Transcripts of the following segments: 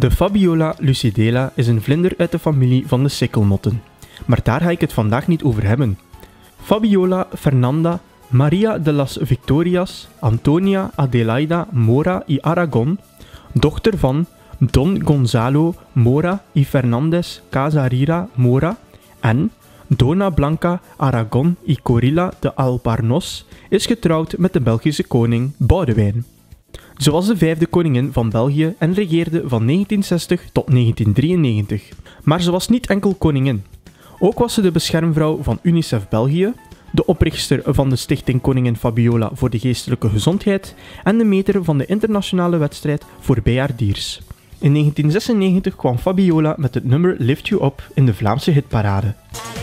De Fabiola lucidela is een vlinder uit de familie van de sikkelmotten. Maar daar ga ik het vandaag niet over hebben. Fabiola Fernanda Maria de las Victorias Antonia Adelaida Mora y Aragon, dochter van Don Gonzalo Mora y Fernández Casarira Mora en Dona Blanca Aragon y Corilla de Albornoz, is getrouwd met de Belgische koning Boudewijn. Ze was de vijfde koningin van België en regeerde van 1960 tot 1993. Maar ze was niet enkel koningin. Ook was ze de beschermvrouw van UNICEF België, de oprichter van de stichting Koningin Fabiola voor de geestelijke gezondheid en de meter van de internationale wedstrijd voor bijaardiers. In 1996 kwam Fabiola met het nummer Lift You Up in de Vlaamse hitparade.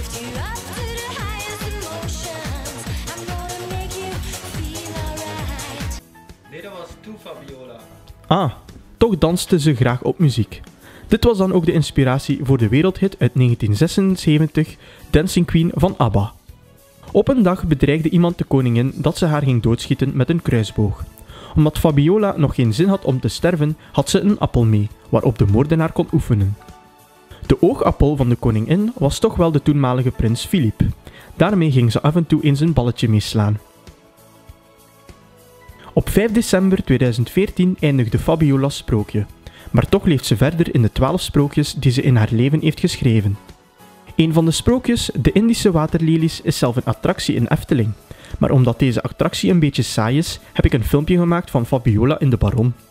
Nee, dat was Toe Fabiola. Ah, toch danste ze graag op muziek. Dit was dan ook de inspiratie voor de wereldhit uit 1976, Dancing Queen van ABBA. Op een dag bedreigde iemand de koningin dat ze haar ging doodschieten met een kruisboog. Omdat Fabiola nog geen zin had om te sterven, had ze een appel mee, waarop de moordenaar kon oefenen. De oogappel van de koningin was toch wel de toenmalige prins Philippe. Daarmee ging ze af en toe eens een balletje mee slaan. Op 5 december 2014 eindigde Fabiola's sprookje, maar toch leeft ze verder in de 12 sprookjes die ze in haar leven heeft geschreven. Een van de sprookjes, de Indische waterlelies, is zelf een attractie in Efteling. Maar omdat deze attractie een beetje saai is, heb ik een filmpje gemaakt van Fabiola in de Baron.